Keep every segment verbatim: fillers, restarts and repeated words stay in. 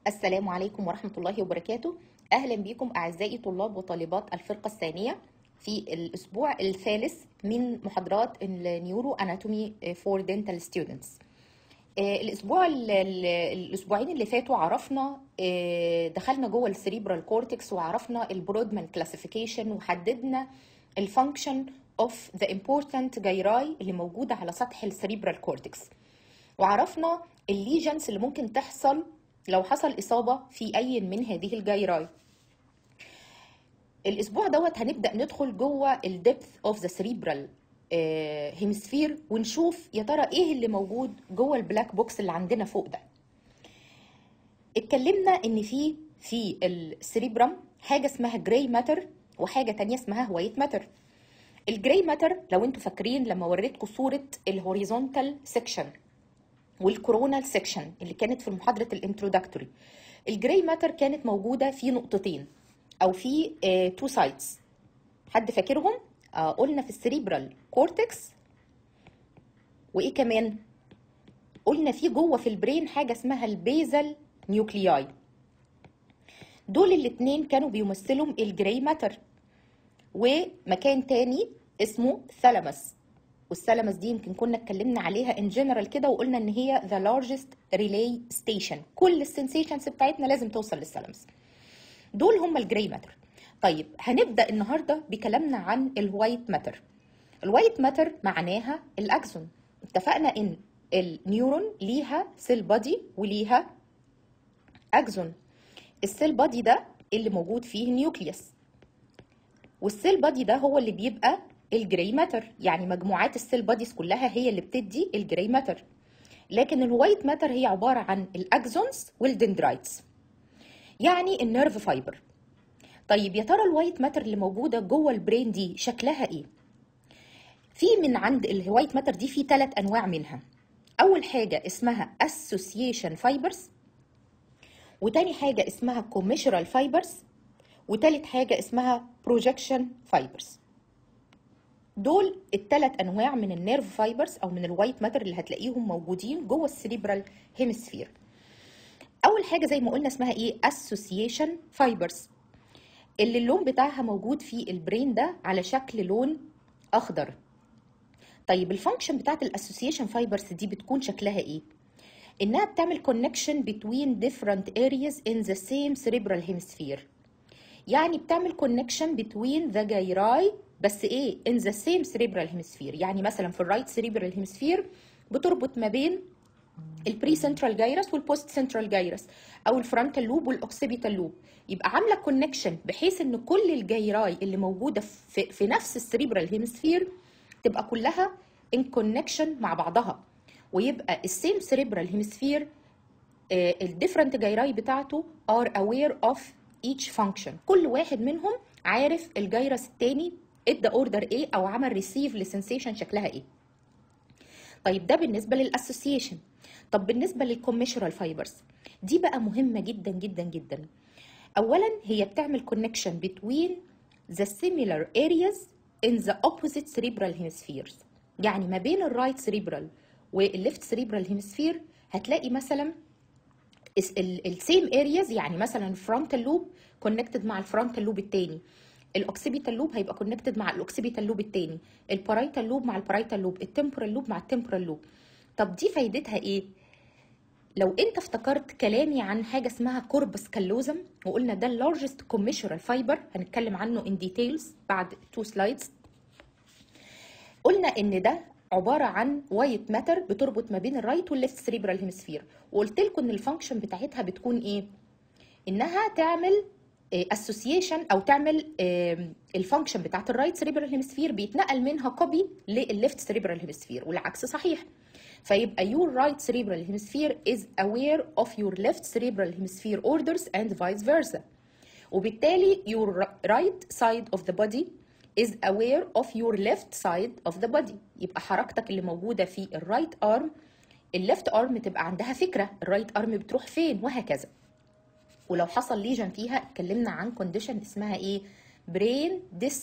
السلام عليكم ورحمة الله وبركاته. أهلا بكم أعزائي طلاب وطالبات الفرقة الثانية في الأسبوع الثالث من محاضرات النيورو أناتومي فور دينتال ستودنتس. الأسبوع الأسبوعين اللي فاتوا عرفنا دخلنا جوه السريبرال كورتكس وعرفنا البرودمان كلاسيفيكيشن وحددنا الفانكشن اوف ذا امبورتنت جايراي اللي موجودة على سطح السريبرال كورتكس، وعرفنا الليجنز اللي ممكن تحصل لو حصل إصابة في أي من هذه الجايراي. الأسبوع دوت هنبدأ ندخل جوه الدبث اوف ذا سريبرال هيمسفير ونشوف يا ترى إيه اللي موجود جوه البلاك بوكس اللي عندنا فوق ده. اتكلمنا إن في في السريبرم حاجة اسمها جراي ماتر وحاجة تانية اسمها وايت ماتر. الجراي ماتر لو انتوا فاكرين لما وريتكم صورة الهوريزونتال سيكشن والكورونال سيكشن اللي كانت في محاضرة الانترودكتوري، الجراي ماتر كانت موجودة في نقطتين أو في تو uh, سايتس. حد فاكرهم؟ uh, قلنا في السريبرال كورتكس، وإيه كمان؟ قلنا في جوه في البرين حاجة اسمها البيزل نيوكلياي. دول الاتنين كانوا بيمثلوا الجراي ماتر، ومكان تاني اسمه ثالاموس، والثالاموس دي يمكن كنا اتكلمنا عليها ان جنرال كده وقلنا ان هي the largest relay station، كل السنسيشنز بتاعتنا لازم توصل للثالاموس. دول هم الجراي ماتر. طيب هنبدا النهارده بكلامنا عن الوايت ماتر. الوايت ماتر معناها الاكسون. اتفقنا ان النيورون ليها سيل بادي وليها اكسون. السيل بادي ده اللي موجود فيه النيوكليوس، والسيل بادي ده هو اللي بيبقى الجراي ماتر، يعني مجموعات السيل باديز كلها هي اللي بتدي الجراي ماتر. لكن الوايت ماتر هي عباره عن الاكسونز والدندرايتس، يعني النيرف فايبر. طيب يا ترى الوايت ماتر اللي موجوده جوه البرين دي شكلها ايه؟ في من عند الوايت ماتر دي في ثلاث انواع منها. اول حاجه اسمها اسوسيشن فايبرز، وتاني حاجه اسمها كوميشرال فايبرز، وتالت حاجه اسمها بروجكشن فايبرز. دول الثلاث انواع من النيرف فايبرز او من الوايت ماتر اللي هتلاقيهم موجودين جوه السريبرال هيمسفير. اول حاجه زي ما قلنا اسمها ايه؟ اسوسيشن فايبرز، اللي اللون بتاعها موجود في البرين ده على شكل لون اخضر. طيب الفانكشن بتاعت الاسوسيشن فايبرز دي بتكون شكلها ايه؟ انها بتعمل connection between different areas in the same cerebral hemisphere، يعني بتعمل connection between the gyri بس ايه؟ in the same cerebral hemisphere. يعني مثلا في الرايت cerebral hemisphere بتربط ما بين البري سنترال جايرس والبوست سنترال جايرس، او الفرونتال لوب والاوكسيبيتال لوب، يبقى عامله كونكشن بحيث ان كل الجيراي اللي موجوده في, في نفس السريبرال هيمسفير تبقى كلها ان كونكشن مع بعضها، ويبقى السيم سريبرال هيمسفير الديفرنت جيراي بتاعته ار اوير اوف ايتش فانكشن، كل واحد منهم عارف الجيرس التاني ادى اوردر ايه او عمل ريسيف لسنسيشن شكلها ايه. طيب ده بالنسبه للاسوسيشن. طب بالنسبه للكوميشرال فايبرز دي بقى مهمه جدا جدا جدا. اولا هي بتعمل connection between the similar areas in the opposite cerebral hemispheres، يعني ما بين الرايت cerebral والليفت cerebral hemisphere هتلاقي مثلا السيم areas، يعني مثلا الفرونتال لوب connected مع الفرونتال لوب التاني، الاوكسيبيتال لوب هيبقى كونكتد مع الاوكسيبيتال لوب التاني، البارايتال لوب مع البارايتال لوب، التمبورال لوب مع التمبورال لوب. طب دي فايدتها ايه؟ لو انت افتكرت كلامي عن حاجه اسمها كوربس كالوزم وقلنا ده اللارجست كوميشرال فايبر، هنتكلم عنه ان ديتيلز بعد تو سلايدز. قلنا ان ده عباره عن وايت ماتر بتربط ما بين الرايت والليفت سريبرال هيمسفير، وقلت لكم ان الفانكشن بتاعتها بتكون ايه؟ انها تعمل اسوسيشن او تعمل الفانكشن بتاعت الرايت سريبرال هيمسفير بيتنقل منها كوبي للليفت سريبرال هيمسفير، والعكس صحيح. فيبقى your right cerebral hemisphere is aware of your left cerebral hemisphere orders and vice versa، وبالتالي your right side of the body is aware of your left side of the body. يبقى حركتك اللي موجودة في الرايت arm الليفت arm تبقى عندها فكرة الرايت arm بتروح فين، وهكذا. ولو حصل ليجن فيها اتكلمنا عن كونديشن اسمها ايه؟ brain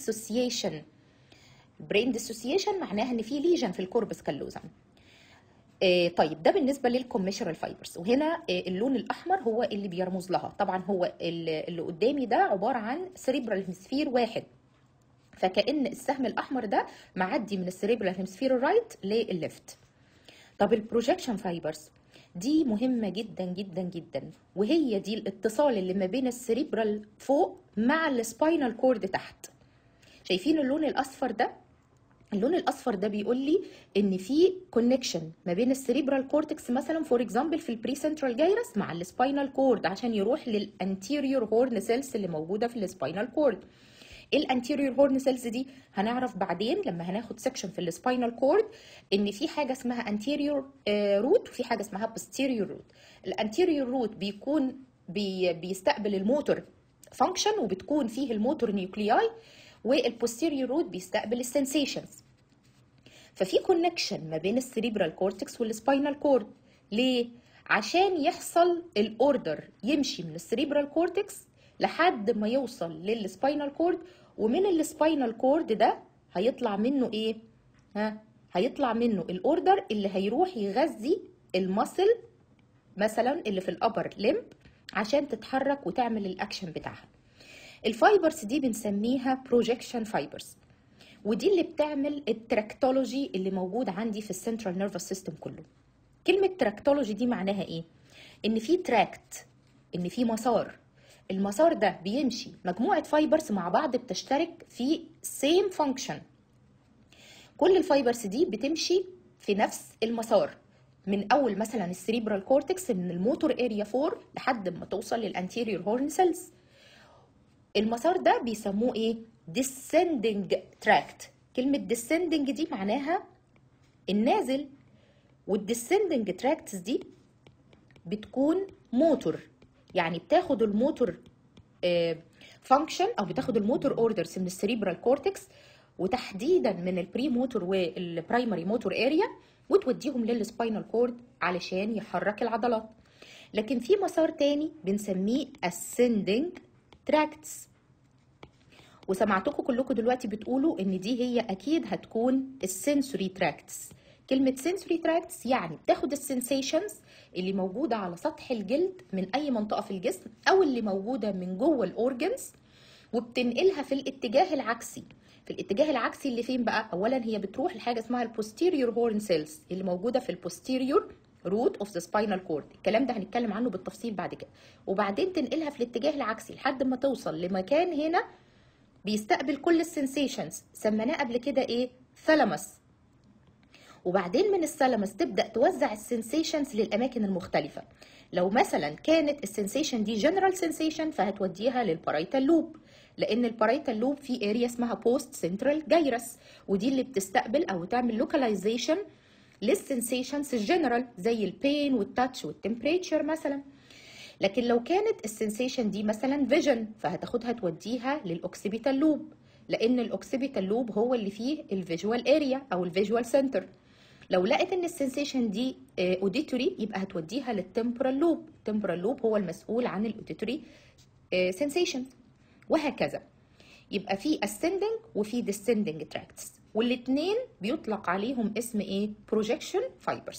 dissociation. brain dissociation معناها ان في ليجن في الكوربس كالوزم. آه طيب ده بالنسبه للكوميشرال فايبرز، وهنا آه اللون الاحمر هو اللي بيرمز لها. طبعا هو اللي قدامي ده عباره عن سيريبرال هيمسفير واحد، فكأن السهم الاحمر ده معدي من السيريبرال هيمسفير الرايت للليفت. طب البروجكشن فايبرز دي مهمه جدا جدا جدا، وهي دي الاتصال اللي ما بين السيريبرال فوق مع السباينال كورد تحت. شايفين اللون الاصفر ده؟ اللون الاصفر ده بيقول لي ان في كونكشن ما بين السيريبرال كورتكس مثلا فور اكزامبل في البري سنترال جايرس مع السباينال كورد عشان يروح للانتيريور هورن سيلز اللي موجوده في السباينال كورد. ايه الانتيريور هورن سيلز دي؟ هنعرف بعدين لما هناخد سيكشن في السباينال كورد ان في حاجه اسمها انتيريور روت وفي حاجه اسمها بوستيريور روت. الانتيريور روت بيكون بي بيستقبل الموتور فانكشن وبتكون فيه الموتور نيوكلياي، والبوستيريور روت بيستقبل السنسيشنز. ففي كونكشن ما بين السيريبرال كورتكس والسباينال كورد. ليه؟ عشان يحصل الاوردر يمشي من السيريبرال كورتكس لحد ما يوصل للسباينال كورد، ومن السباينال كورد ده هيطلع منه ايه؟ ها؟ هيطلع منه الاوردر اللي هيروح يغذي المسل مثلا اللي في الابر ليمب عشان تتحرك وتعمل الاكشن بتاعها. الفايبرز دي بنسميها بروجكشن فايبرز، ودي اللي بتعمل التراكتولوجي اللي موجود عندي في السنترال نيرفس سيستم كله. كلمه تراكتولوجي دي معناها ايه؟ ان في تراكت، ان في مسار، المسار ده بيمشي مجموعه فايبرز مع بعض بتشترك في سيم فانكشن. كل الفايبرز دي بتمشي في نفس المسار من اول مثلا السيريبرال كورتكس من الموتور اريا أربعة لحد ما توصل للانتيريور هورن سيلز. المسار ده بيسموه ايه؟ descending tract. كلمة descending دي معناها النازل، والdescending tracts دي بتكون موتور، يعني بتاخد الموتور فانكشن او بتاخد الموتور اوردرز من السيريبرال كورتكس وتحديدا من البري موتور والبرايمري موتور اريا وتوديهم للسباينال كورد علشان يحرك العضلات. لكن في مسار تاني بنسميه ascending tracts، وسمعتكم كلكم دلوقتي بتقولوا ان دي هي اكيد هتكون السنسوري تراكتس. كلمه سنسوري تراكتس يعني بتاخد السنسيشنز اللي موجوده على سطح الجلد من اي منطقه في الجسم او اللي موجوده من جوه الاورجنز وبتنقلها في الاتجاه العكسي. في الاتجاه العكسي اللي فين بقى؟ اولا هي بتروح لحاجه اسمها البوستيريور هورن سيلز اللي موجوده في البوستيريور روت اوف ذا سباينال كورد. الكلام ده هنتكلم عنه بالتفصيل بعد كده. وبعدين تنقلها في الاتجاه العكسي لحد ما توصل لمكان هنا بيستقبل كل السنسيشنز، سميناه قبل كده ايه؟ ثالاموس. وبعدين من الثالاموس تبدا توزع السنسيشنز للاماكن المختلفه. لو مثلا كانت السنسيشن دي جنرال سنسيشن فهتوديها للبارايتال لوب، لان البارايتال لوب في اريا اسمها بوست سنترال جايرس، ودي اللي بتستقبل او تعمل لوكاليزيشن للسنسيشنز الجنرال زي البين والتاتش والتمبريتشر مثلا. لكن لو كانت السنسيشن دي مثلا فيجن فهتاخدها توديها للاوكسيبيتال لوب، لان الاوكسيبيتال لوب هو اللي فيه الفيجوال اريا او الفيجوال سنتر. لو لقيت ان السنسيشن دي اوديتوري يبقى هتوديها للتمبورال لوب، التمبورال لوب هو المسؤول عن الاوديتوري سنسيشن، وهكذا. يبقى في ascending وفي descending tracts، والاثنين بيطلق عليهم اسم ايه؟ projection fibers.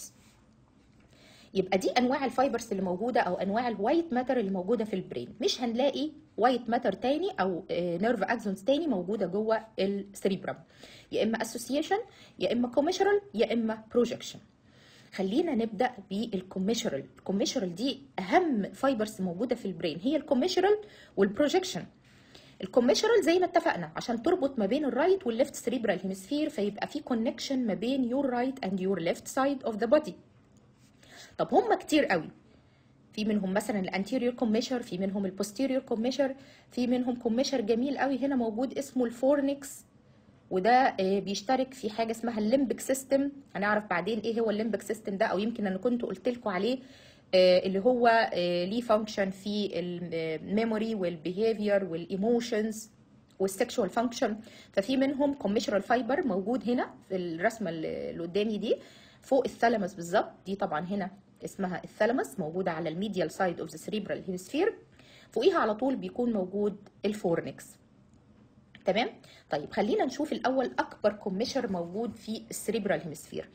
يبقى دي انواع الفايبرز اللي موجوده او انواع الوايت ماتر اللي موجوده في البرين. مش هنلاقي وايت ماتر تاني او نيرف اكسونز تاني موجوده جوه السريبرم، يا اما اسوسيشن يا اما كوميشرال يا اما بروجكشن. خلينا نبدا بالكوميشرال. الكوميشرال دي اهم فايبرز موجوده في البرين، هي الكوميشرال والبروجكشن. الكوميشرال زي ما اتفقنا عشان تربط ما بين الرايت والليفت سريبرال هيمسفير، فيبقى في كونكشن ما بين يور رايت اند يور ليفت سايد اوف ذا بودي. طب هم كتير قوي، في منهم مثلا الانتيريور كوميشر، في منهم البوستيريور كوميشر، في منهم كوميشر جميل قوي هنا موجود اسمه الفورنكس، وده بيشترك في حاجه اسمها الليمبك سيستم. هنعرف بعدين ايه هو الليمبك سيستم ده، او يمكن انا كنت قلت لكم عليه، اللي هو ليه فانكشن في الميموري والبيهيفير والايموشنز والسكشوال فانكشن. ففي منهم كوميشرال فايبر موجود هنا في الرسمه اللي قدامي دي فوق الثالاموس بالظبط. دي طبعا هنا اسمها الثالاموس، موجوده على الميديال سايد اوف ذا سيريبرال هيمسفير. فوقيها على طول بيكون موجود الفورنكس. تمام؟ طيب خلينا نشوف الاول اكبر كوميشر موجود في السيريبرال هيمسفير.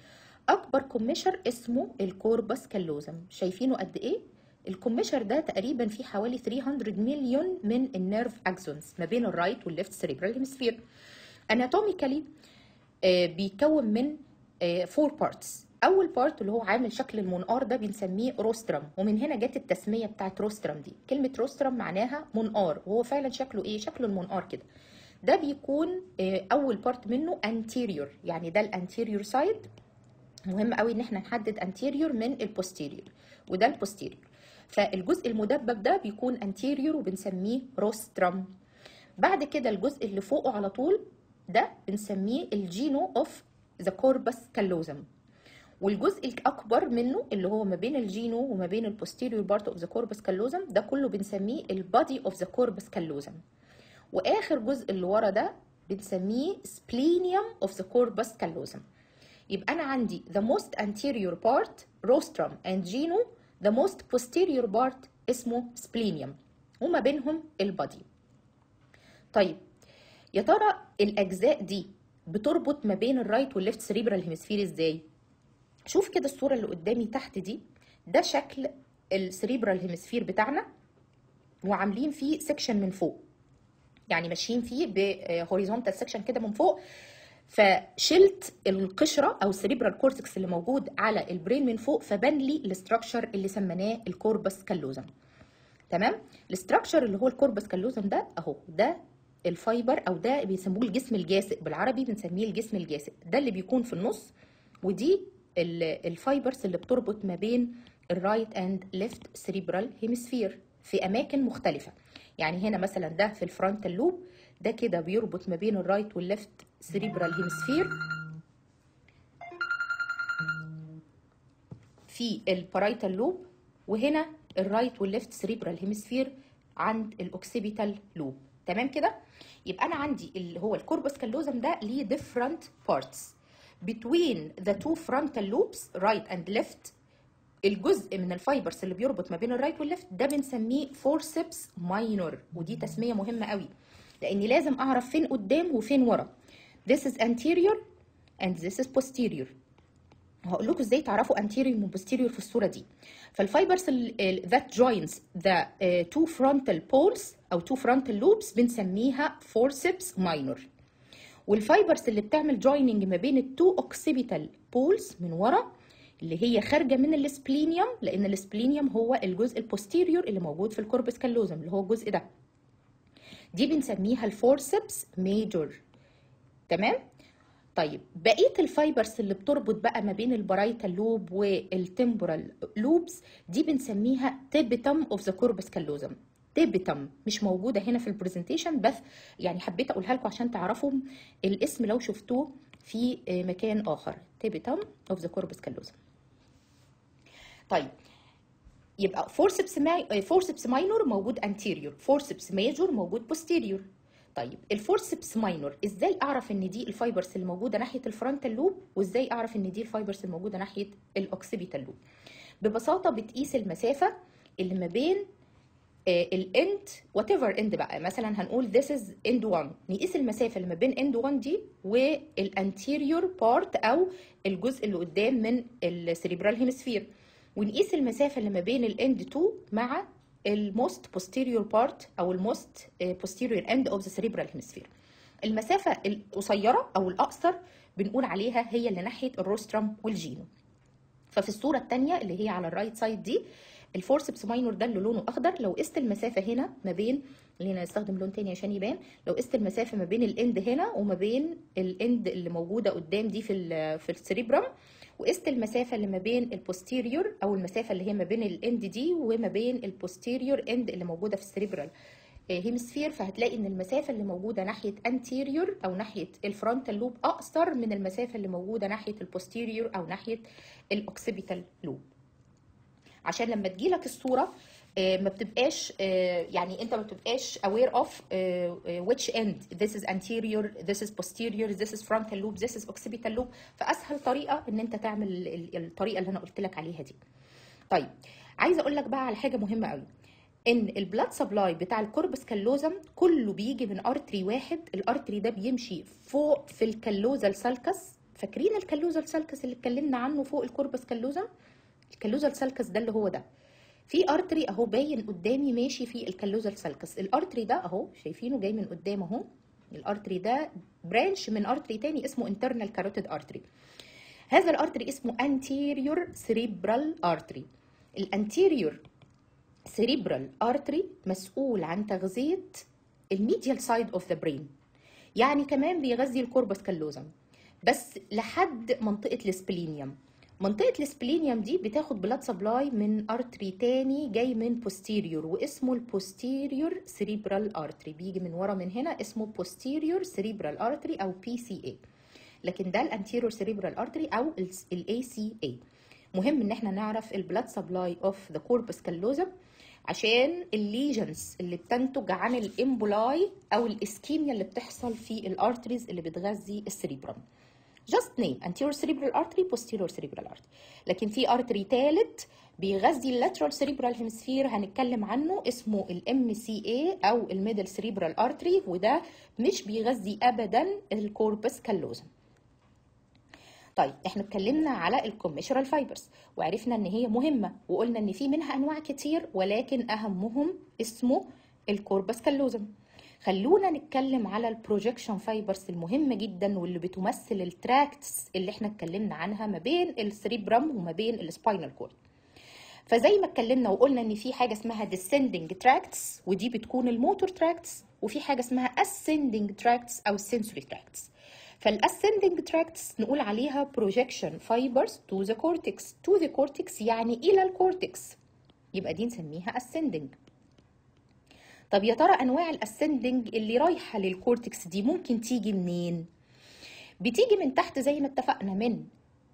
اكبر كوميشر اسمه الكوربس كالوزم. شايفينه قد ايه؟ الكوميشر ده تقريبا فيه حوالي ثلاثمية مليون من النيرف اكسونز ما بين الرايت والليفت سيريبرال هيمسفير. اناتوميكالي بيكون من فور بارتس. اول بارت اللي هو عامل شكل المنقار ده بنسميه روسترم، ومن هنا جت التسميه بتاعت روسترم دي. كلمه روسترم معناها منقار، وهو فعلا شكله ايه؟ شكله المنقار كده. ده بيكون اول بارت منه anterior، يعني ده الانتيريور سايد. مهم قوي ان احنا نحدد anterior من البوستيريور، وده البوستيريور. فالجزء المدبب ده بيكون anterior وبنسميه روسترم. بعد كده الجزء اللي فوقه على طول ده بنسميه الجينو اوف ذا كوربس كالوزم، والجزء الاكبر منه اللي هو ما بين الجينو وما بين البوستيريور بارت اوف ذا كوربس كالوزم ده كله بنسميه البادي اوف ذا كوربس كالوزم. واخر جزء اللي ورا ده بنسميه splenium of the corpus callosum. يبقى انا عندي the most anterior part rostrum and genu، the most posterior part اسمه splenium، وما بينهم البادي. طيب يا ترى الاجزاء دي بتربط ما بين الرايت والليفت سيريبرال هيمسفير ازاي؟ شوف كده الصوره اللي قدامي تحت دي، ده شكل السيريبرال هيمسفير بتاعنا، وعاملين فيه سيكشن من فوق، يعني ماشيين فيه بهوريزونتال سيكشن كده من فوق. فشلت القشره او السيريبرال كورتكس اللي موجود على البرين من فوق، فبان لي الاستراكشر اللي سميناه الكوربس كالوزم. تمام؟ الاستراكشر اللي هو الكوربس كالوزم ده اهو، ده الفايبر، او ده بيسموه الجسم الجاسئ، بالعربي بنسميه الجسم الجاسئ، ده اللي بيكون في النص، ودي الفايبرز اللي بتربط ما بين الرايت اند ليفت سيريبرال هيمسفير في اماكن مختلفه. يعني هنا مثلا ده في الفرونتال لوب، ده كده بيربط ما بين الرايت والليفت سيريبرال هيمسفير. في البارايتال لوب، وهنا الرايت والليفت سيريبرال هيمسفير عند الاوكسيبيتال لوب. تمام كده؟ يبقى انا عندي اللي هو الكوربس كالوزم ده ليه different parts between the two frontal lobes right and left. الجزء من الفايبرز اللي بيربط ما بين الرايت والليفت ده بنسميه فورسبس ماينور، ودي تسميه مهمه قوي لاني لازم اعرف فين قدام وفين ورا. This is anterior and this is posterior. هقول لكم ازاي تعرفوا anterior و posterior في الصوره دي. فالفايبرز that joins the uh, two frontal poles او two frontal lobes بنسميها forceps minor. والفايبرز اللي بتعمل joining ما بين التو occipital poles من ورا اللي هي خارجه من السبلينيوم، لان السبلينيوم هو الجزء البوستيريور اللي موجود في الكوربس كالوزم اللي هو الجزء ده، دي بنسميها الفورسبس ميجور. تمام؟ طيب بقيه الفايبرز اللي بتربط بقى ما بين البرايتال لوب والتمبورال لوبس دي بنسميها تيبيتم اوف ذا كوربس كالوزم. تيبيتم مش موجوده هنا في البرزنتيشن، بس يعني حبيت اقولها لكم عشان تعرفوا الاسم لو شفتوه في مكان اخر، تيبيتم اوف ذا كوربس كالوزم. طيب يبقى فورسبس ماي... فورسبس ماينور موجود انتيريور، فورسبس ميجور موجود بوستيريور. طيب الفورسبس ماينور ازاي اعرف ان دي الفايبرز اللي موجوده ناحيه الفرونتال لوب، وازاي اعرف ان دي الفايبرز الموجوده ناحيه الاوكسيبيتال لوب؟ ببساطه بتقيس المسافه اللي ما بين الاند وات ايفر اند بقى، مثلا هنقول this is end واحد، نقيس المسافه اللي ما بين end واحد دي والانتيريور بارت او الجزء اللي قدام من السيريبرال هيمسفير، ونقيس المسافه اللي ما بين الاند اتنين مع الموست posterior part او الموست posterior end of the cerebral hemisphere. المسافه القصيره او الاقصر بنقول عليها هي اللي ناحيه الروسترم والجينو. ففي الصوره الثانيه اللي هي على الرايت سايد دي الفورسبس ماينور ده اللي لونه اخضر، لو قست المسافه هنا ما بين، خلينا نستخدم لون تاني عشان يبان، لو قست المسافه ما بين الاند هنا وما بين الاند اللي موجوده قدام دي في ال في السريبرم، وقست المسافه اللي ما بين البوستيريور او المسافه اللي هي ما بين الاند دي وما بين البوستيريور اند اللي موجوده في السريبرال هيمسفير، فهتلاقي ان المسافه اللي موجوده ناحيه انتيريور او ناحيه الفرونتال لوب اقصر من المسافه اللي موجوده ناحيه البوستيريور او ناحيه الاوكسيبيتال لوب. عشان لما تجيلك الصوره ما بتبقاش يعني انت ما بتبقاش aware of which end this is anterior, this is posterior, this is frontal loop, this is occipital loop. فاسهل طريقه ان انت تعمل الطريقه اللي انا قلت لك عليها دي. طيب عايزه اقول لك بقى على حاجه مهمه قوي، ان البلاد سبلاي بتاع الكوربس كالوزم كله بيجي من ارتري واحد. الارتري ده بيمشي فوق في الكالوزال سالكس فاكرين الكالوزال سالكس اللي اتكلمنا عنه فوق الكوربس كالوزا؟ الكالوزال سالكس ده اللي هو ده، في ارتري اهو باين قدامي ماشي في الكالوزال سالكس. الارتري ده اهو شايفينه جاي من قدام اهو، الارتري ده برانش من ارتري تاني اسمه internal carotid artery. هذا الارتري اسمه anterior cerebral artery. الانتيريور cerebral artery مسؤول عن تغذية الميديال سايد اوف ذا برين، يعني كمان بيغذي الكوربس كالوزم بس لحد منطقة السبلينيوم. منطقة السبلينيوم دي بتاخد بلاد سبلاي من ارتري تاني جاي من posterior واسمه البوستيريور cerebral artery، بيجي من ورا من هنا اسمه posterior cerebral artery او بي سي اي، لكن ده الانتيريور cerebral artery او الاي سي اي. مهم ان احنا نعرف البلاد سبلاي اوف ذا كوربس كالوزم عشان الليجنز اللي بتنتج عن الامبولاي او الاسكيميا اللي بتحصل في الارتريز اللي بتغذي السريبرم. just name anterior cerebral artery posterior cerebral artery. لكن في ارتري ثالث بيغذي اللاترال cerebral hemisphere هنتكلم عنه اسمه الام سي اي او الميدل cerebral artery، وده مش بيغذي ابدا الكوربس كالوزم. طيب احنا اتكلمنا على الكوميشرال فايبرز وعرفنا ان هي مهمه، وقلنا ان في منها انواع كتير ولكن اهمهم اسمه الكوربس كالوزم. خلونا نتكلم على البروجكشن فايبرز المهمه جدا واللي بتمثل التراكتس اللي احنا اتكلمنا عنها ما بين السريبرم وما بين السباينال كورد. فزي ما اتكلمنا وقلنا ان في حاجه اسمها descending tracts ودي بتكون الموتور تراكتس، وفي حاجه اسمها ascending tracts او sensory tracts. فالاسcending tracts نقول عليها projection fibers to the cortex. to the cortex يعني الى الكورتكس، يبقى دي نسميها ascending. طب يا ترى انواع الاسcending اللي رايحه للكورتكس دي ممكن تيجي منين؟ بتيجي من تحت زي ما اتفقنا من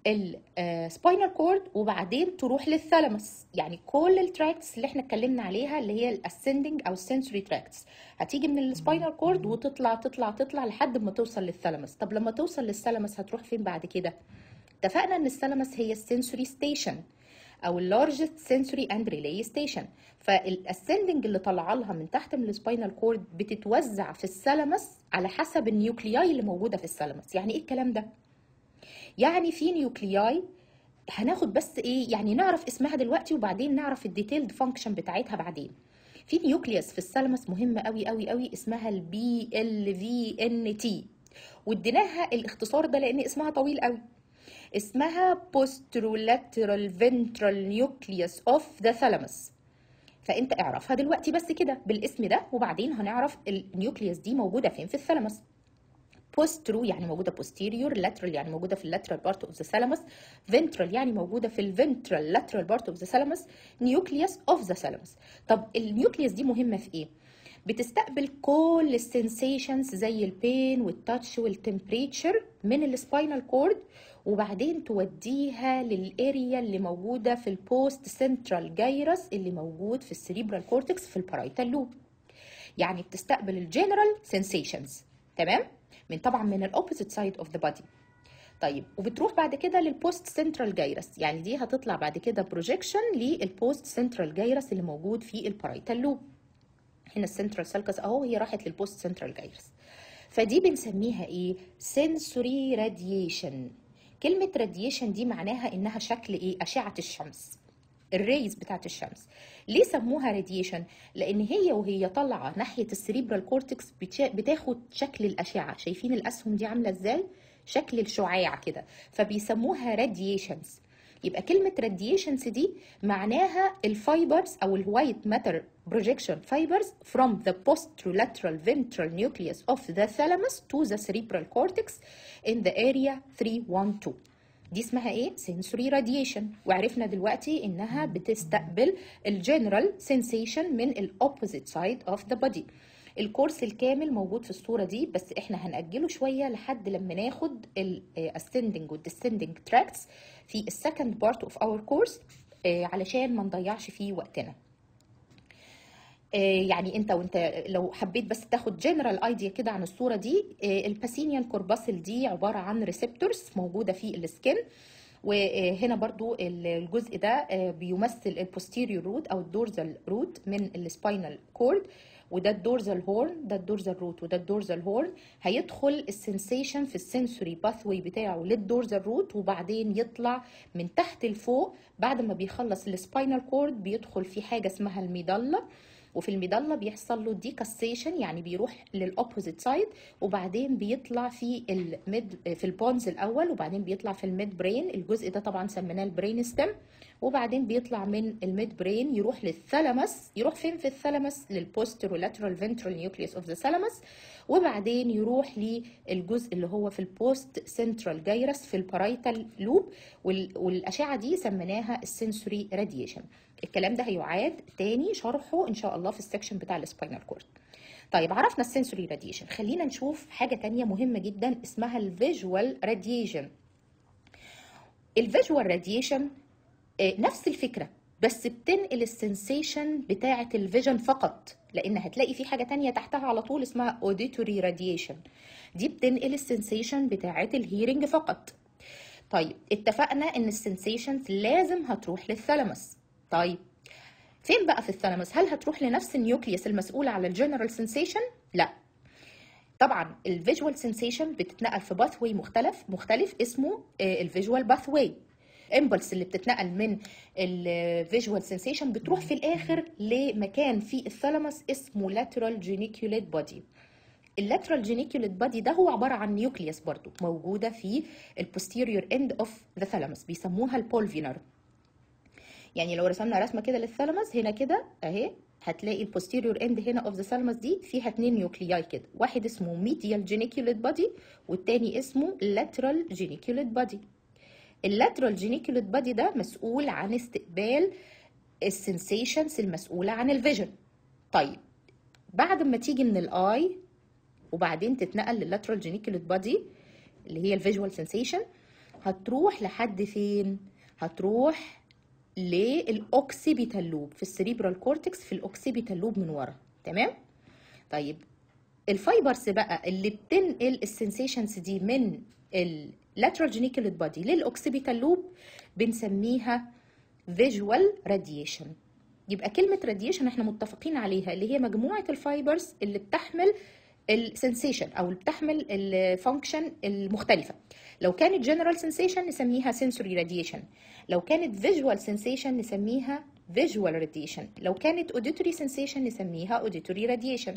السباينال كورد وبعدين تروح للثالاموس. يعني كل التراكتس اللي احنا اتكلمنا عليها اللي هي الاسcending او السنسوري تراكتس هتيجي من السباينال كورد وتطلع تطلع تطلع لحد ما توصل للثالاموس. طب لما توصل للثالاموس هتروح فين بعد كده؟ اتفقنا ان الثالاموس هي السنسوري ستيشن او اللارجست سنسوري اند ريلي ستيشن. فالاسcending اللي طالعه لها من تحت من السباينال كورد بتتوزع في الثالاموس على حسب النيوكلياي اللي موجوده في الثالاموس. يعني ايه الكلام ده؟ يعني في نيوكلياي هناخد بس ايه يعني نعرف اسمها دلوقتي وبعدين نعرف الديتيلد فانكشن بتاعتها بعدين. في نيوكليوس في الثالاموس مهمه قوي قوي قوي اسمها البي ال في ان تي، واديناها الاختصار ده لان اسمها طويل قوي. اسمها posterolateral ventral nucleus of the thalamus. فانت اعرفها دلوقتي بس كده بالاسم ده وبعدين هنعرف النيوكليوس دي موجوده فين في الثالاموس. postero يعني موجوده posterior، lateral يعني موجوده في lateral part of the thalamus، ventral يعني موجوده في ال ventral lateral part of the thalamus، nucleus of the thalamus. طب النيوكليوس دي مهمه في ايه؟ بتستقبل كل السنسيشنز زي البين والتاتش والتمبريتشر من السباينال كورد وبعدين توديها للاريا اللي موجوده في البوست سنترال جايرس اللي موجود في السريبرال كورتكس في البارايتال لوب. يعني بتستقبل الجنرال سنسيشنز تمام من طبعا من الاوبوزيت سايد اوف ذا بودي. طيب وبتروح بعد كده للبوست سنترال جايرس، يعني دي هتطلع بعد كده بروجيكشن للبوست سنترال جايرس اللي موجود في البارايتال لوب. هنا السنترال سالكس اهو هي راحت للبوست سنترال جايرس. فدي بنسميها ايه؟ سنسوري راديشن. كلمه راديشن دي معناها انها شكل ايه؟ اشعه الشمس، الريز بتاعت الشمس. ليه سموها راديشن؟ لان هي وهي طالعه ناحيه السريبرال كورتكس بتاخد شكل الاشعه. شايفين الاسهم دي عامله ازاي؟ شكل الشعاع كده، فبيسموها راديشنز. يبقى كلمه راديشنز دي معناها الفايبرز او الوايت ماتر بروجيكشن فايبرز from the posterolateral ventral nucleus of the thalamus to the cerebral cortex in the area three one two. دي اسمها ايه؟ sensory radiation. وعرفنا دلوقتي انها بتستقبل الجنرال sensation من الاوبوزيت سايد اوف ذا بودي. الكورس الكامل موجود في الصوره دي بس احنا هنأجله شويه لحد لما ناخد الاسcending والديسcending tracts في السكند بارت اوف اور كورس علشان ما نضيعش فيه وقتنا. يعني انت وانت لو حبيت بس تاخد جنرال ايديا كده عن الصوره دي، الباسينيال كورباسل دي عباره عن ريسبتورز موجوده في السكن، وهنا برضو الجزء ده بيمثل البوستيريور روت او الدورزال روت من السباينال كورد، وده الدورزال هورن، ده الدورزال روت وده الدورزال هورن. هيدخل السنسيشن في السنسوري باثوي بتاعه للدورزال روت، وبعدين يطلع من تحت لفوق. بعد ما بيخلص السباينال كورد بيدخل في حاجه اسمها الميدالا، وفي الميدالا بيحصل له ديكاستيشن، يعني بيروح للاوبوزيت سايد، وبعدين بيطلع في الميد في البونز الاول، وبعدين بيطلع في الميد برين. الجزء ده طبعا سميناه البرين ستيم. وبعدين بيطلع من الميد برين يروح للثالاموس. يروح فين في الثالاموس؟ للبوستيرولاترال فنترال نيوكليوس اوف ذا ثالاموس. وبعدين يروح للجزء اللي هو في البوست سنترال جايرس في البارايتال لوب، والاشعه دي سميناها السنسوري راديشن. الكلام ده هيعاد تاني شرحه ان شاء الله في السكشن بتاع السباينال كورد. طيب عرفنا السنسوري راديشن، خلينا نشوف حاجه تانية مهمه جدا اسمها الفيجوال راديشن. الفيجوال راديشن نفس الفكره، بس بتنقل السنسيشن بتاعه الفيجن فقط، لان هتلاقي في حاجه تانية تحتها على طول اسمها اوديتوري راديشن. دي بتنقل السنسيشن بتاعه الهيرنج فقط. طيب اتفقنا ان السنسيشنز لازم هتروح للثالاموس. طيب فين بقى في الثالاموس؟ هل هتروح لنفس النيوكليوس المسؤوله على الجنرال سنسيشن؟ لا طبعا. الفيجوال سنسيشن بتتنقل في باثوي مختلف مختلف اسمه الفيجوال باثوي. امبلس اللي بتتنقل من الفيجوال سنسيشن بتروح في الاخر لمكان في الثالاموس اسمه لاترال جينيكوليت بودي. اللاترال جينيكوليت بودي ده هو عباره عن نيوكليوس برضو موجوده في البوستيريور اند اوف ذا ثالاموس، بيسموها البولفينر. يعني لو رسمنا رسمه كده للثالاموس هنا كده اهي، هتلاقي البوستيريور اند هنا اوف ذا ثالاموس دي فيها اتنين نيوكلياي كده، واحد اسمه ميديال جينيكوليت بودي والتاني اسمه لاترال جينيكوليت بودي. اللاترال جينيكوليت بودي ده مسؤول عن استقبال السنسيشنز المسؤوله عن الفيجن. طيب بعد ما تيجي من الاي وبعدين تتنقل لللاترال جينيكوليت بودي اللي هي الفيجوال سنسيشن، هتروح لحد فين؟ هتروح للاوكسيبيتال لوب في السريبرال كورتكس، في الاوكسيبيتال لوب من ورا. تمام؟ طيب الفايبرز بقى اللي بتنقل السنسيشنز دي من اللاترال جينيكوليت بودي للاوكسيبيتال لوب بنسميها فيجوال راديشن. يبقى كلمه راديشن احنا متفقين عليها، اللي هي مجموعه الفايبرز اللي بتحمل السنسيشن او اللي بتحمل الفانكشن المختلفه. لو كانت جنرال سنسيشن نسميها سنسوري راديشن، لو كانت فيجوال سنسيشن نسميها فيجوال راديشن، لو كانت اوديتوري سنسيشن نسميها اوديتوري راديشن.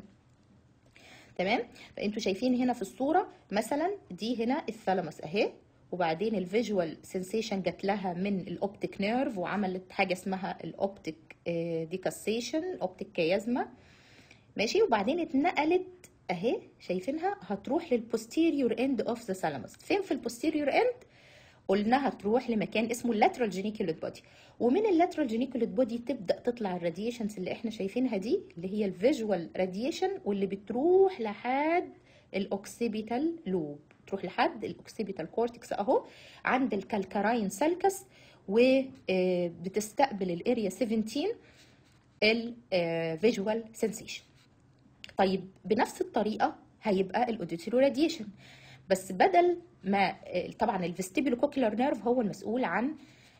تمام؟ فانتوا شايفين هنا في الصوره مثلا دي هنا الثالاموس اهي، وبعدين الفيجوال سنسيشن جات لها من الاوبتيك نيرف وعملت حاجه اسمها الاوبتيك ديكاسيشن، اوبتيك كيازما. ماشي؟ وبعدين اتنقلت اهي، شايفينها هتروح للبوستيريور اند اوف ذا ثالاموس. فين في البوستيريور اند؟ قلنا هتروح لمكان اسمه اللاترال جينيكوليت بودي، ومن اللاترال جينيكوليت بودي تبدا تطلع الراديشنز اللي احنا شايفينها دي اللي هي الفيجوال راديشن، واللي بتروح لحد الاوكسيبيتال لوب، تروح لحد الاوكسيبيتال كورتكس اهو عند الكالكاراين سالكس، وبتستقبل الاريا سبعتاشر الفيجوال سنسيشن. طيب بنفس الطريقه هيبقى الاوديتوري راديشن، بس بدل ما طبعا الفيستيبولو كوكيولار نيرف هو المسؤول عن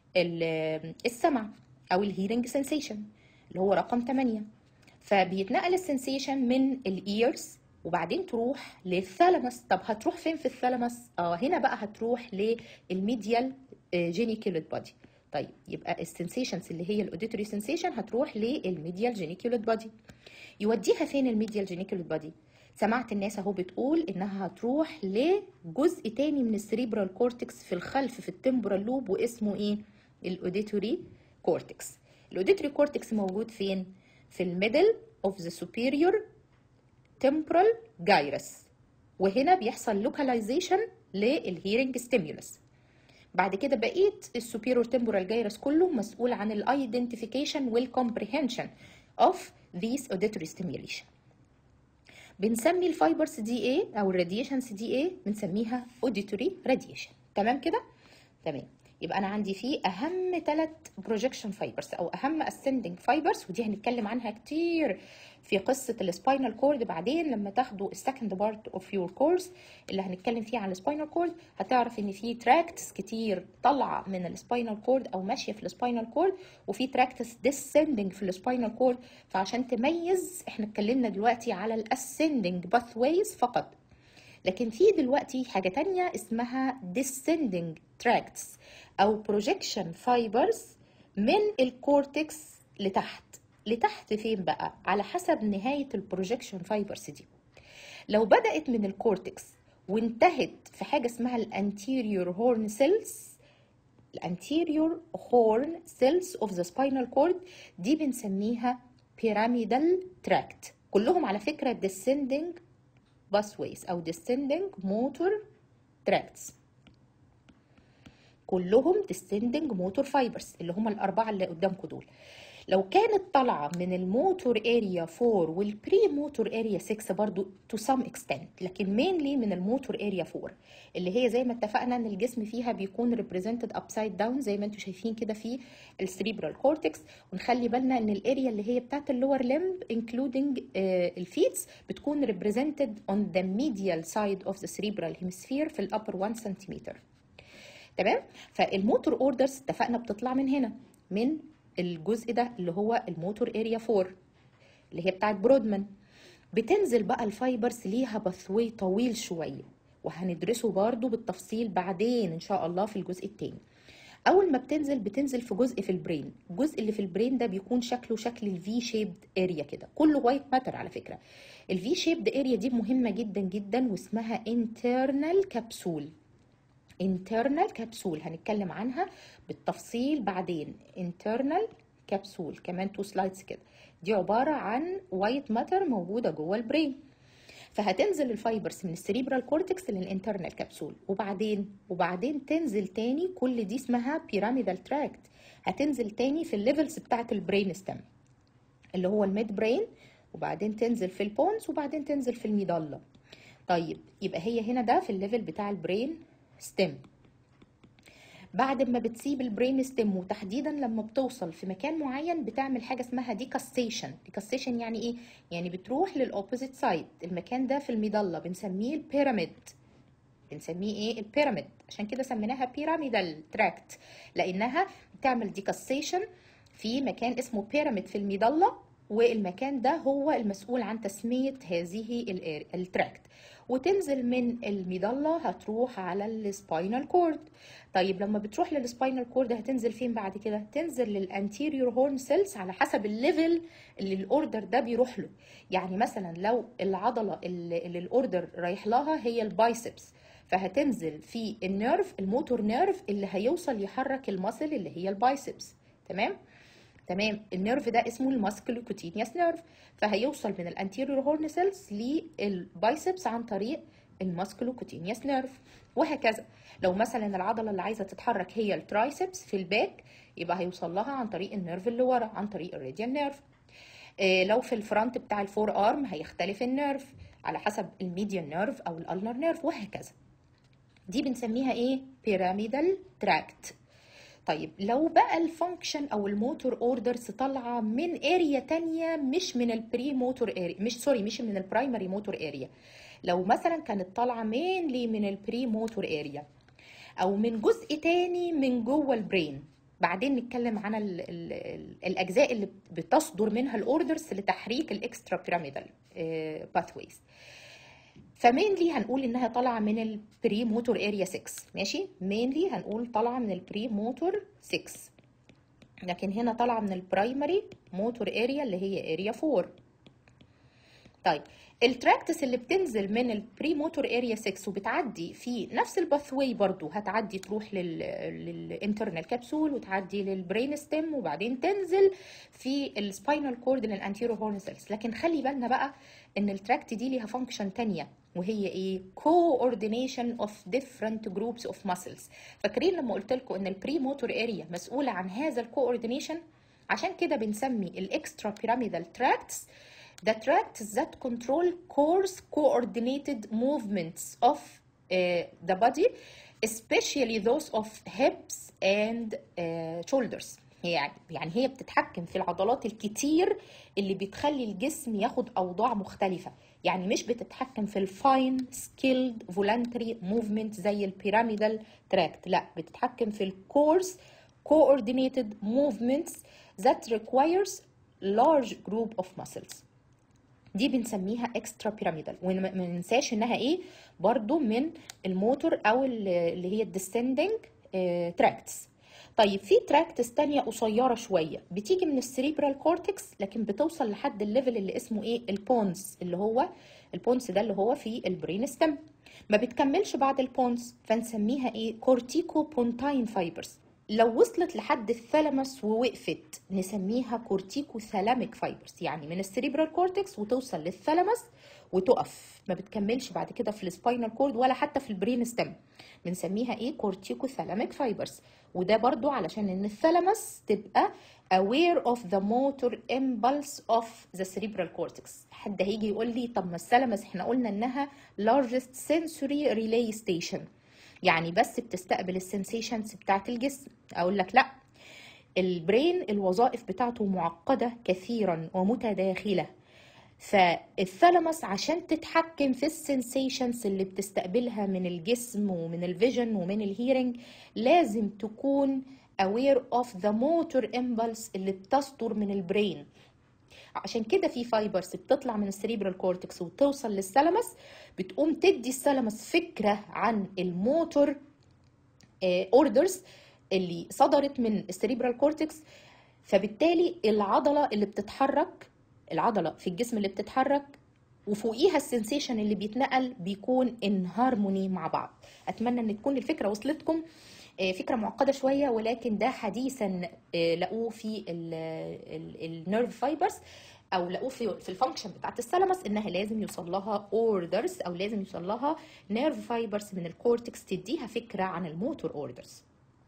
السمع او الهيرنج سنسيشن اللي هو رقم ثمانية، فبيتنقل السنسيشن من الايرز وبعدين تروح للثالاموس. طب هتروح فين في الثالاموس؟ اه هنا بقى هتروح للميديال جينيكوليت بودي. طيب يبقى السنسيشنز اللي هي الاوديتوري سنسيشن هتروح للميديال جينيكوليت بودي. يوديها فين الميديال جينيكوليت بودي؟ سمعت الناس اهو بتقول انها هتروح لجزء تاني من السريبرال كورتكس في الخلف في التمبورال لوب، واسمه ايه؟ الاوديتوري كورتكس. الاوديتوري كورتكس موجود فين؟ في الميدل اوف ذا سوبيريور تمبورال جايرس، وهنا بيحصل لوكاليزيشن للهيرنج ستيمولس. بعد كده بقيت السوبيريور تمبورال جايرس كله مسؤول عن الايدنتيفيكيشن والكومبريهنشن اوف ذيس اوديتوري ستيميوليشن. بنسمي الفايبرز دي ايه او الراديشنز دي ايه؟ بنسميها اوديتوري راديشن. تمام كده؟ تمام. يبقى انا عندي فيه اهم ثلاث بروجكشن فايبرز او اهم ascending فايبرز، ودي هنتكلم عنها كتير في قصه السباينال كورد بعدين لما تاخدوا السكند بارت اوف يور كورس اللي هنتكلم فيه عن السباينال كورد. هتعرف ان في تراكتس كتير طالعه من السباينال كورد او ماشيه في السباينال كورد، وفي تراكتس ديسندنج في السباينال كورد. فعشان تميز احنا اتكلمنا دلوقتي على الاسندنج باثويز فقط، لكن في دلوقتي حاجة تانية اسمها descending tracts أو projection fibers من الكورتكس لتحت. لتحت فين بقى؟ على حسب نهاية البروجكشن فايبرز دي. لو بدأت من الكورتكس وانتهت في حاجة اسمها الانتيريور هورن سيلز، الانتيريور هورن سيلز of the spinal cord دي بنسميها pyramidal tract. كلهم على فكرة descending pathways أو descending motor tracts، كلهم descending motor fibers اللي هم الأربعة اللي قدامكم دول. لو كانت طالعة من الموتور اريا أربعة والبري موتور اريا ستة برضو to some extent، لكن mainly من الموتور اريا أربعة اللي هي زي ما اتفقنا ان الجسم فيها بيكون represented upside down زي ما انتم شايفين كده في السريبرال كورتكس. ونخلي بالنا ان الاريا اللي هي بتاعت اللور لمب including uh, الفيتس بتكون represented on the medial side of the cerebral hemisphere في الابر واحد سنتيمتر. تمام؟ فالموتور اوردرز اتفقنا بتطلع من هنا من الجزء ده اللي هو الموتور اريا أربعة اللي هي بتاعت برودمان. بتنزل بقى الفايبرز ليها باثوي طويل شويه وهندرسه برضو بالتفصيل بعدين ان شاء الله في الجزء الثاني. اول ما بتنزل بتنزل في جزء في البرين، الجزء اللي في البرين ده بيكون شكله شكل الفي شيبد اريا كده، كله وايت ماتر على فكره. الفي شيبد اريا دي مهمه جدا جدا واسمها internal capsule. internal capsule هنتكلم عنها بالتفصيل بعدين. internal capsule كمان تو سلايدز كده، دي عبارة عن وايت ماتر موجودة جوه البرين. فهتنزل الفايبرز من السريبرال كورتكس للانترنال كابسول، وبعدين وبعدين تنزل تاني. كل دي اسمها بيراميدال تراكت. هتنزل تاني في الليفلز بتاعت البرين ستيم اللي هو الميد برين، وبعدين تنزل في البونز، وبعدين تنزل في الميدالا. طيب يبقى هي هنا ده في الليفل بتاع البرين ستيم. بعد ما بتسيب البرين ستيم وتحديدا لما بتوصل في مكان معين بتعمل حاجه اسمها ديكاستيشن. ديكاستيشن يعني ايه؟ يعني بتروح للاوبوزيت سايد. المكان ده في الميدالا بنسميه البيراميد. بنسميه ايه؟ البيراميد. عشان كده سميناها بيراميدال تراكت، لانها بتعمل ديكاستيشن في مكان اسمه بيراميد في الميدالا، والمكان ده هو المسؤول عن تسميه هذه التراكت. وتنزل من الميدالا هتروح على السباينال كورد. طيب لما بتروح للسباينال كورد هتنزل فين بعد كده؟ تنزل للانتيريور هورن سيلز على حسب الليفل اللي الاوردر ده بيروح له. يعني مثلا لو العضله اللي, اللي الاوردر رايح لها هي البايسبس، فهتنزل في النيرف الموتور نيرف اللي هيوصل يحرك الماسل اللي هي البايسبس. تمام؟ تمام. النيرف ده اسمه الماسكولوكوتينيوس نيرف، فهيوصل من الانتيريور هورن سيلز للبايسبس عن طريق الماسكولوكوتينيوس نيرف، وهكذا. لو مثلا العضله اللي عايزه تتحرك هي الترايسبس في الباك، يبقى هيوصل لها عن طريق النيرف اللي ورا عن طريق الراديال نيرف. إيه لو في الفرونت بتاع الفور ارم هيختلف النيرف على حسب الميديان نيرف او الالنر نيرف، وهكذا. دي بنسميها ايه؟ بيراميدال تراكت. طيب لو بقى الفانكشن او الموتور اوردرز طالعه من اريا تانية مش من البري موتور اريا، مش سوري مش من البرايمري موتور اريا، لو مثلا كانت طالعه مينلي من البري موتور اريا او من جزء تاني من جوه البرين، بعدين نتكلم عن ال ال ال الاجزاء اللي بتصدر منها الاوردرز لتحريك الاكسترا بيراميدال باثويز. فمينلي هنقول انها طالعه من البري موتور اريا ستة، ماشي؟ مينلي هنقول طالعه من البري موتور ستة، لكن هنا طالعه من البرايمري موتور اريا اللي هي اريا أربعة. طيب التراكتس اللي بتنزل من البري موتور اريا ستة وبتعدي في نفس الباثوي برضو، هتعدي تروح للانترنال كابسول وتعدي للبرين ستيم وبعدين تنزل في السباينال كورد للانتيرو هورن سيلز. لكن خلي بالنا بقى ان التراكت دي ليها فانكشن تانية، وهي ايه؟ coordination of different groups of muscles. فاكرين لما قلت لكم ان البري موتور اريا مسؤوله عن هذا الكوردينيشن؟ عشان كده بنسمي الاكسترا بيراميدال تراكتس the tracts that control coarse coordinated movements of uh, the body, especially those of hips and uh, shoulders. يعني يعني هي بتتحكم في العضلات الكتير اللي بتخلي الجسم ياخد اوضاع مختلفه. يعني مش بتتحكم في الفاين سكيلد فولنتري موفمنت زي البيراميدال تراكت، لا بتتحكم في الكورس coordinated movements that requires large group of muscles. دي بنسميها اكسترا بيراميدال. وما ننساش انها ايه برضو من الموتور او اللي هي الديسندنج تراكتس. طيب في تراكتس تانية قصيرة شوية بتيجي من السريبرال كورتكس، لكن بتوصل لحد الليفل اللي اسمه ايه البونس، اللي هو البونس ده اللي هو في البرين ستيم، ما بتكملش بعد البونس، فنسميها ايه كورتيكو بونتاين فايبرز. لو وصلت لحد الثالاموس ووقفت نسميها كورتيكو ثالاميك فايبرز، يعني من السريبرال كورتكس وتوصل للثالاموس وتقف، ما بتكملش بعد كده في السباينال كورد ولا حتى في البرين ستيم، بنسميها ايه كورتيكو ثالاميك فايبرز. وده برضو علشان ان الثالاموس تبقى aware of the motor impulse of the cerebral cortex. حد هيجي يقول لي طب ما الثالاموس احنا قلنا انها largest sensory relay station، يعني بس بتستقبل السنسيشنز بتاعت الجسم. اقول لك لا، البرين الوظائف بتاعته معقدة كثيرا ومتداخلة، فالثالاموس عشان تتحكم في السنسيشنز اللي بتستقبلها من الجسم ومن الفيجن ومن الهيرنج لازم تكون aware of the motor impulse اللي بتصدر من البرين. عشان كده في فايبرز بتطلع من السريبرال كورتكس وتوصل للثالاموس، بتقوم تدي الثالاموس فكرة عن الموتور اوردرز اللي صدرت من السريبرال كورتكس، فبالتالي العضلة اللي بتتحرك، العضلة في الجسم اللي بتتحرك وفوقيها السنسيشن اللي بيتنقل بيكون ان هارموني مع بعض. اتمنى ان تكون الفكرة وصلتكم. فكرة معقدة شوية، ولكن ده حديثا لقوه في النيرف فايبرز او لقوه في في الفانكشن بتاعت الثالاموس، انها لازم يوصل لها اوردرز او لازم يوصل لها نيرف فايبرز من الكورتكس تديها فكرة عن الموتور اوردرز.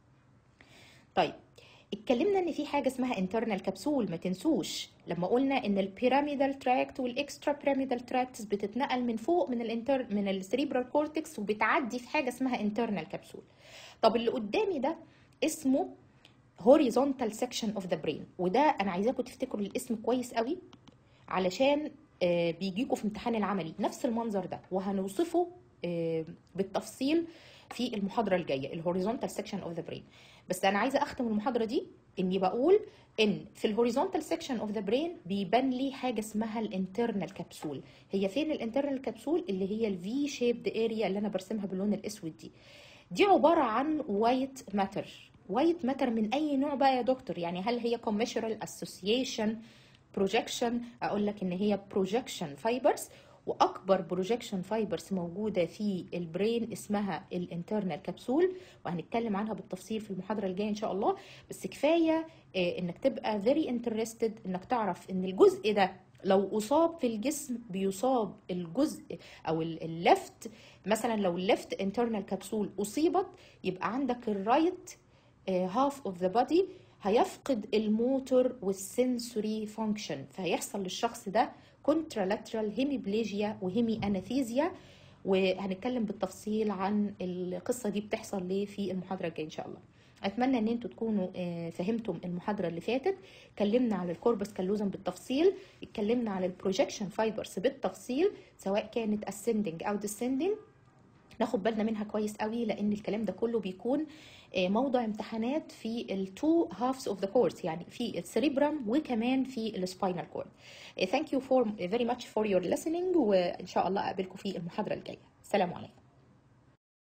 طيب اتكلمنا ان في حاجه اسمها internal كبسول، ما تنسوش لما قلنا ان البيراميدال تراكت والاكسترا بيراميدال تراكتس بتتنقل من فوق من الانتر من السريبرال كورتكس وبتعدي في حاجه اسمها internal كبسول. طب اللي قدامي ده اسمه horizontal section of the brain، وده انا عايزاكم تفتكروا الاسم كويس قوي علشان بيجيكوا في امتحان العملي نفس المنظر ده، وهنوصفه بالتفصيل في المحاضره الجايه الهوريزونتال سيكشن اوف ذا برين. بس انا عايزه اختم المحاضره دي اني بقول ان في الهوريزونتال سيكشن اوف ذا برين بيبان لي حاجه اسمها الانترنال كبسول. هي فين الانترنال كبسول؟ اللي هي الفي شيبد اريا اللي انا برسمها باللون الاسود دي. دي عباره عن وايت ماتر. وايت ماتر من اي نوع بقى يا دكتور؟ يعني هل هي كوميشرال اسوسيشن بروجكشن؟ اقول لك ان هي بروجكشن فايبرز، واكبر بروجكشن فايبرز موجوده في البرين اسمها الانترنال كبسول، وهنتكلم عنها بالتفصيل في المحاضره الجايه ان شاء الله. بس كفايه انك تبقى very interested انك تعرف ان الجزء ده لو اصاب في الجسم بيصاب الجزء او الليفت، مثلا لو الليفت انترنال كبسول اصيبت يبقى عندك الرايت هاف اوف ذا بودي هيفقد الموتور والسنسوري فانكشن، فهيحصل للشخص ده كونترالاترال هيميبليجيا وهيمي اناثيزيا، وهنتكلم بالتفصيل عن القصه دي بتحصل ليه في المحاضره الجايه ان شاء الله. اتمنى ان انتوا تكونوا فهمتم المحاضره اللي فاتت. اتكلمنا على الكوربس كالوزم بالتفصيل، اتكلمنا على البروجكشن فايبرز بالتفصيل سواء كانت ascending او descending. ناخد بالنا منها كويس قوي لان الكلام ده كله بيكون موضوع امتحانات في التو هافز اوف ذا كورس، يعني في السريبرم وكمان في السباينال كورد. ثانك يو فور فيري ماتش فور يور listening، وان شاء الله اقابلكم في المحاضره الجايه. السلام عليكم.